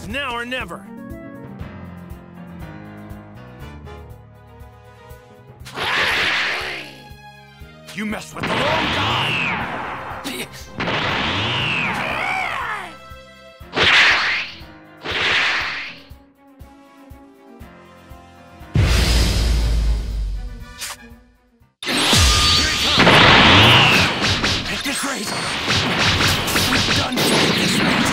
now or never. You messed with the wrong guy! Here it comes! Take this race! We're done doing this race!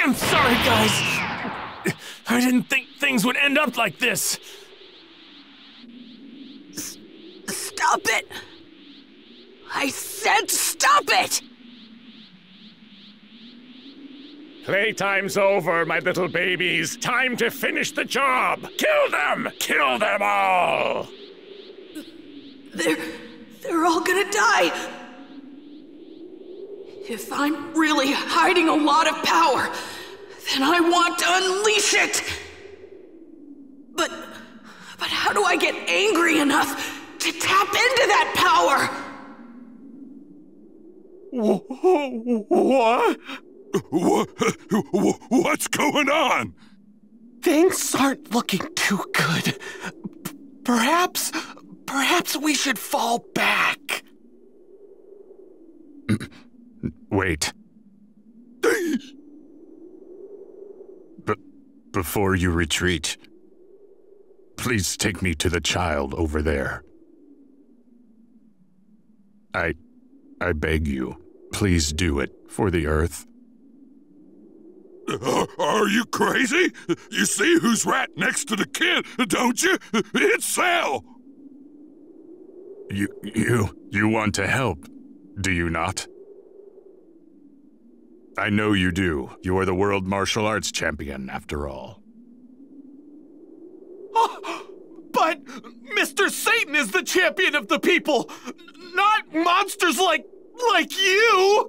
I'm sorry, guys. I didn't think things would end up like this. Stop it! I said stop it! Playtime's over, my little babies. Time to finish the job. Kill them! Kill them all! They're all gonna die. If I'm really hiding a lot of power, then I want to unleash it. But how do I get angry enough to tap into that power? What? What's going on? Things aren't looking too good. Perhaps we should fall back. Wait. Before you retreat, please take me to the child over there. I beg you, please do it for the Earth. Are you crazy? You see who's right next to the kid, don't you? It's Sal! You want to help, do you not? I know you do. You are the world martial arts champion, after all. But Mr. Satan is the champion of the people, not monsters like you!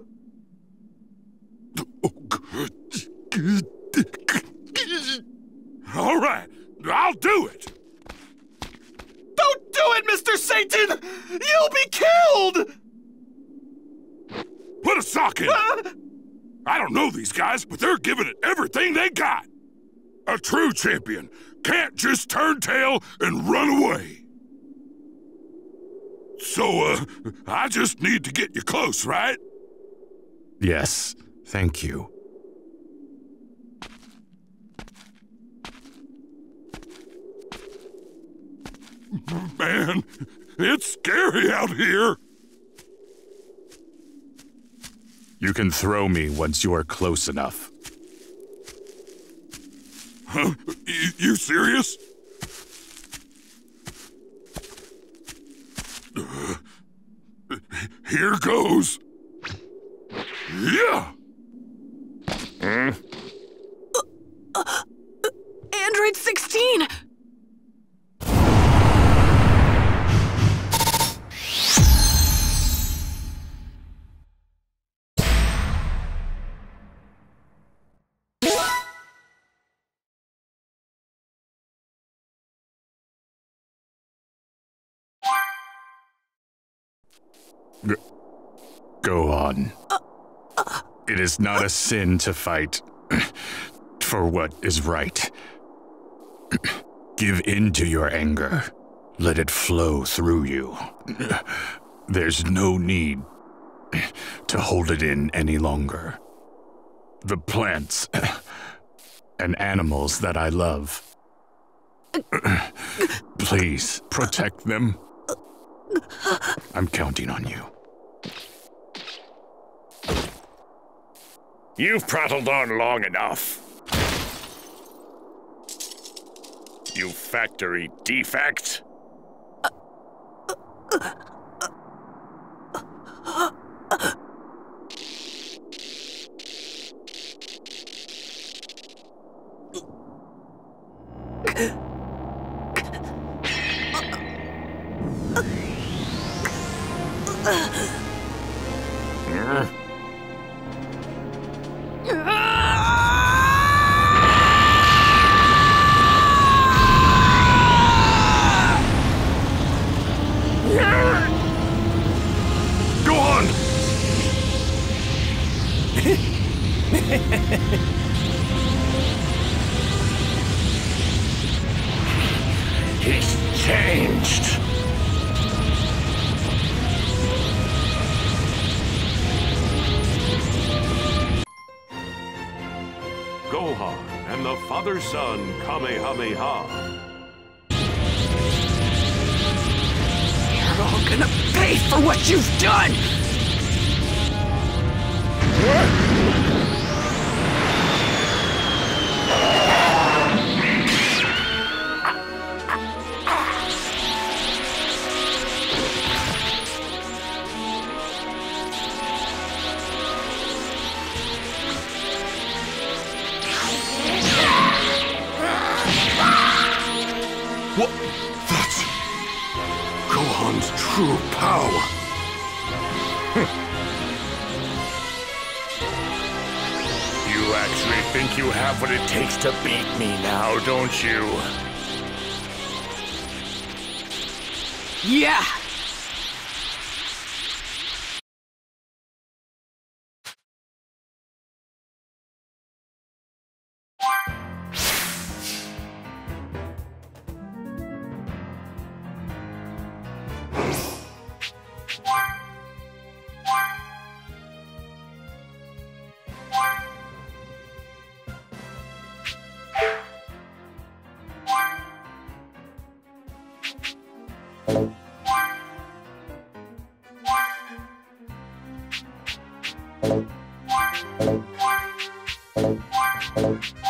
All right, I'll do it! Don't do it, Mr. Satan! You'll be killed! Put a sock in! I don't know these guys, but they're giving it everything they got! A true champion can't just turn tail and run away. So, I just need to get you close, right? Yes, thank you. Man, it's scary out here. You can throw me once you are close enough. Huh? You serious? Here goes. Yeah! Android 16! Go on. It is not a sin to fight for what is right. Give in to your anger. Let it flow through you. There's no need to hold it in any longer. The plants and animals that I love, please protect them. I'm counting on you. You've prattled on long enough. You factory defect. He's changed. Gohan and the father-son Kamehameha. You're all gonna pay for what you've done! What? That's Gohan's true power. You actually think you have what it takes to beat me now, don't you? Yeah! Hello.